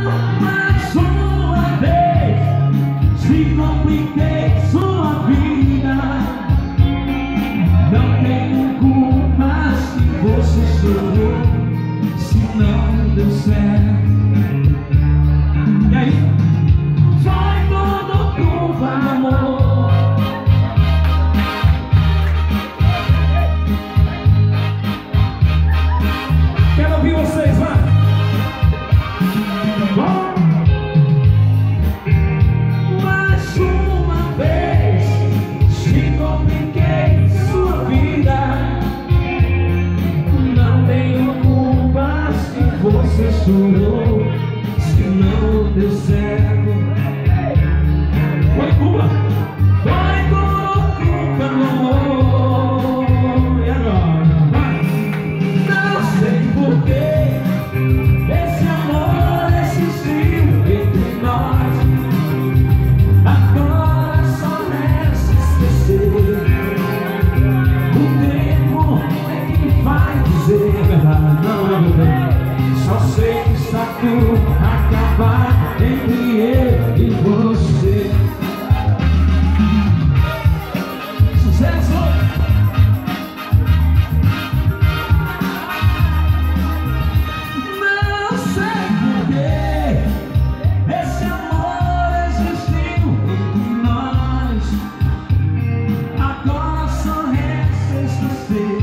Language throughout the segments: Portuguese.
Mais uma vez se compliquei sua vida. Não tenho culpa se você chorou, se não deu certo. E aí? Foi tudo culpa, amor. Quero ouvir vocês, vai! Mais uma vez se compliquei sua vida. Não tenho culpa se você chorou, se não deu certo. Foi culpa, amor. E agora? Vai! Não sei porquê esse amor existiu entre nós. Agora só resta esquecer. O tempo é quem vai dizer a verdade. Não, só sei que está tudo acabar entre eu e você. Sucesso! Não sei porquê esse amor existiu entre nós. Agora só resta esquecer.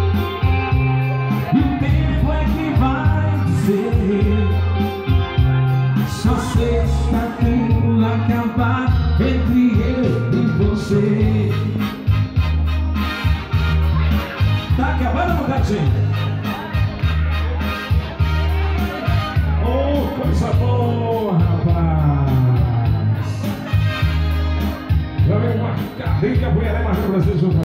E o tempo é que vai dizer. Só sei que está tudo acabar entre eu e você. Tá acabando, Mudadinho? Oh, coisa boa, rapaz! Já veio uma carrinha, a mulher é mais do Brasil.